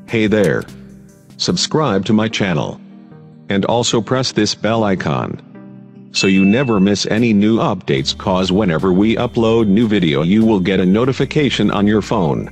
Hey there. Subscribe to my channel. And also press this bell icon, so you never miss any new updates, cause whenever we upload new video you will get a notification on your phone.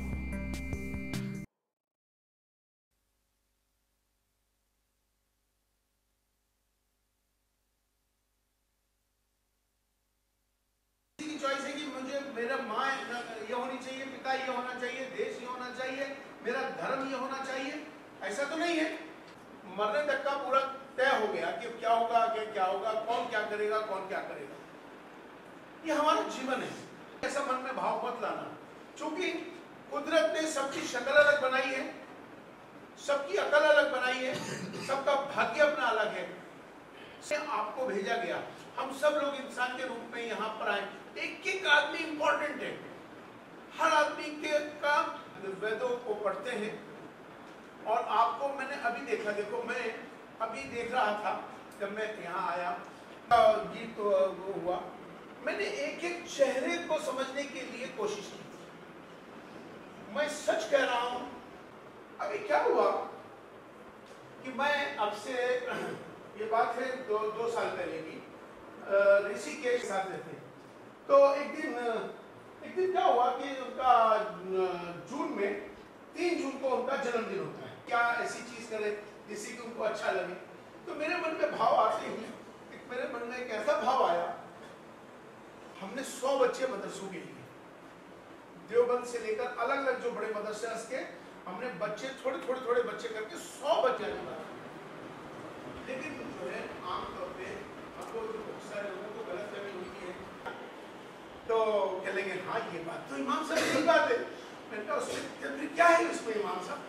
की choice है कि मुझे मेरा माँ ये होनी चाहिए, पिता ये होना चाहिए, देश ये होना चाहिए, मेरा धर्म ये होना चाहिए, ऐसा तो नहीं है। मरने तक का पूरा तय हो गया कि क्या होगा, आगे क्या होगा, कौन क्या करेगा, कौन क्या करेगा। ये हमारा जीवन है। ऐसा मन में भाव मत लाना, क्योंकि कुदरत ने सबकी शक्ल अलग बनाई है, सबकी अकल अलग बनाई है, सबका भाग्य अपना अलग है। आपको भेजा गया, हम सब लोग इंसान के रूप में यहाँ पर आए। एक एक आदमी इंपॉर्टेंट है, हर आदमी के का वेदों को पढ़ते हैं। और आपको मैंने अभी देखा, देखो मैं अभी देख रहा था जब मैं यहाँ आया, गीत हुआ, मैंने एक एक चेहरे को समझने के लिए कोशिश की। मैं सच कह रहा हूँ, अभी क्या हुआ कि मैं अब से ये बात है दो साल पहले की, ऋषिकेश के साथ रहते। तो एक दिन क्या हुआ कि उनका जून में 3 जून को उनका जन्मदिन होता है। क्या ऐसी चीज करे जिससे कि उनको अच्छा लगे। तो मेरे मन में भाव आते ही मेरे मन में एक ऐसा भाव आया, हमने 100 बच्चे मदरसों के लिए, देवबंद से लेकर अलग अलग जो बड़े मदरसे के, हमने बच्चे थोड़े बच्चे करके 100 बच्चे निकाले। लेकिन जो है आमतौर पे हमको बहुत सारे लोगों को गलतफहमी होती है, तो कह लेंगे हाँ ये बात तो इमाम साहब की बात है। मैंने कहा उसमें फिर क्या है उसमें इमाम साहब।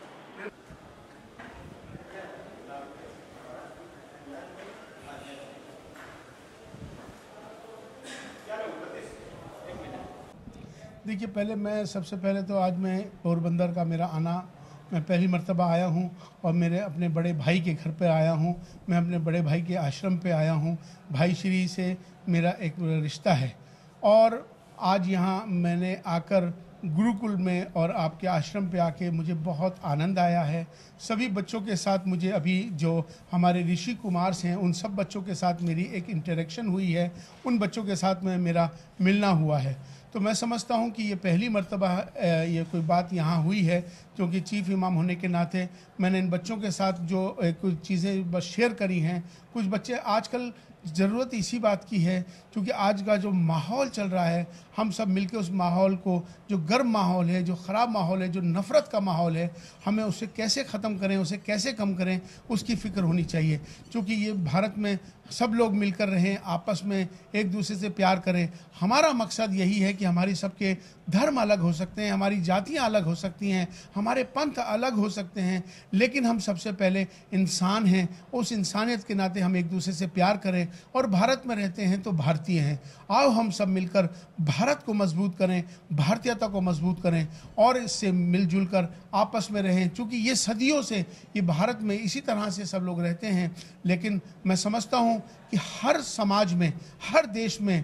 देखिए, सबसे पहले तो आज मैं पोरबंदर का मेरा आना, मैं पहली मर्तबा आया हूँ और मेरे अपने बड़े भाई के घर पे आया हूँ। मैं अपने बड़े भाई के आश्रम पे आया हूँ। भाई श्री से मेरा एक रिश्ता है और आज यहाँ मैंने आकर गुरुकुल में और आपके आश्रम पे आके मुझे बहुत आनंद आया है। सभी बच्चों के साथ मुझे अभी जो हमारे ऋषि कुमार हैं उन सब बच्चों के साथ मेरी एक इंटरेक्शन हुई है, उन बच्चों के साथ में मेरा मिलना हुआ है। तो मैं समझता हूँ कि ये पहली मर्तबा ये कोई बात यहाँ हुई है, क्योंकि चीफ़ इमाम होने के नाते मैंने इन बच्चों के साथ जो कुछ चीज़ें बस शेयर करी हैं। कुछ बच्चे आजकल ज़रूरत इसी बात की है, क्योंकि आज का जो माहौल चल रहा है, हम सब मिलकर उस माहौल को, जो गर्म माहौल है, जो ख़राब माहौल है, जो नफ़रत का माहौल है, हमें उसे कैसे ख़त्म करें, उसे कैसे कम करें, उसकी फ़िक्र होनी चाहिए। क्योंकि ये भारत में सब लोग मिलकर रहें, आपस में एक दूसरे से प्यार करें। हमारा मकसद यही है कि हमारी सबके धर्म अलग हो सकते हैं, हमारी जातियाँ अलग हो सकती हैं, हमारे पंथ अलग हो सकते हैं, लेकिन हम सबसे पहले इंसान हैं। उस इंसानियत के नाते हम एक दूसरे से प्यार करें और भारत में रहते हैं तो भारतीय हैं। आओ हम सब मिलकर भारत को मजबूत करें, भारतीयता को मजबूत करें और इससे मिलजुल कर आपस में रहें। चूँकि ये सदियों से ये भारत में इसी तरह से सब लोग रहते हैं, लेकिन मैं समझता हूँ कि हर समाज में, हर देश में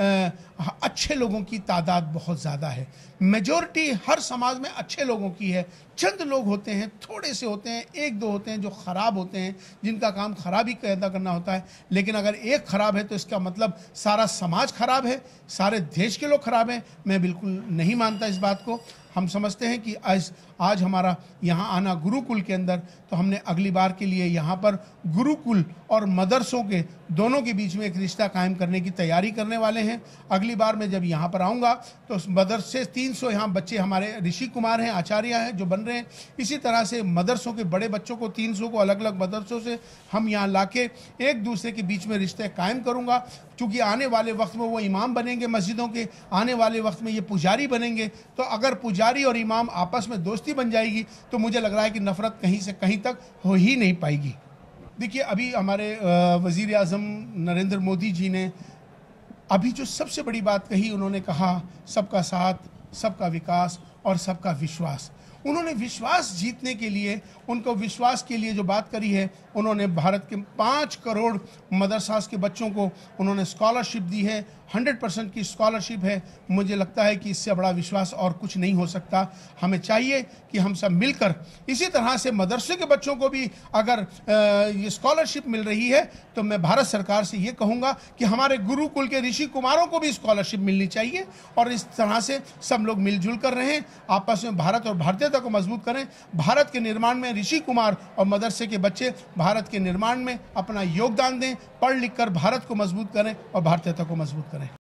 अच्छे लोगों की तादाद बहुत ज़्यादा है। मेजॉरिटी हर समाज में अच्छे लोगों की है। चंद लोग होते हैं, थोड़े से होते हैं, 1-2 होते हैं जो ख़राब होते हैं, जिनका काम खराबी पैदा करना होता है। लेकिन अगर एक ख़राब है तो इसका मतलब सारा समाज खराब है, सारे देश के लोग खराब हैं। मैं बिल्कुल नहीं मानता इस बात को। हम समझते हैं कि आज हमारा यहाँ आना गुरुकुल के अंदर, तो हमने अगली बार के लिए यहाँ पर गुरुकुल और मदरसों के दोनों के बीच में एक रिश्ता कायम करने की तैयारी करने वाले हैं। अगली बार मैं जब यहाँ पर आऊँगा तो उस मदरसे 300 यहाँ बच्चे हमारे ऋषि कुमार हैं, आचार्य हैं जो बन रहे हैं। इसी तरह से मदरसों के बड़े बच्चों को 300 को अलग अलग मदरसों से हम यहाँ लाके एक दूसरे के बीच में रिश्ते कायम करूँगा। क्योंकि आने वाले वक्त में वो इमाम बनेंगे मस्जिदों के, आने वाले वक्त में ये पुजारी बनेंगे। तो अगर पुजारी और इमाम आपस में दोस्ती बन जाएगी तो मुझे लग रहा है कि नफ़रत कहीं से कहीं तक हो ही नहीं पाएगी। देखिए, अभी हमारे वज़ीर आज़म नरेंद्र मोदी जी ने अभी जो सबसे बड़ी बात कही, उन्होंने कहा सबका साथ, सबका विकास और सबका विश्वास। उन्होंने विश्वास जीतने के लिए, उनको विश्वास के लिए जो बात करी है, उन्होंने भारत के 5 करोड़ मदरसास के बच्चों को उन्होंने स्कॉलरशिप दी है, 100% की स्कॉलरशिप है। मुझे लगता है कि इससे बड़ा विश्वास और कुछ नहीं हो सकता। हमें चाहिए कि हम सब मिलकर इसी तरह से मदरसे के बच्चों को भी अगर ये स्कॉलरशिप मिल रही है तो मैं भारत सरकार से ये कहूँगा कि हमारे गुरुकुल के ऋषि कुमारों को भी स्कॉलरशिप मिलनी चाहिए और इस तरह से सब लोग मिलजुल कर रहें, आपस में भारत और भारतीयता को मजबूत करें। भारत के निर्माण में ऋषि कुमार और मदरसे के बच्चे भारत के निर्माण में अपना योगदान दें, पढ़ लिख कर भारत को मजबूत करें और भारतीयता को मजबूत करें।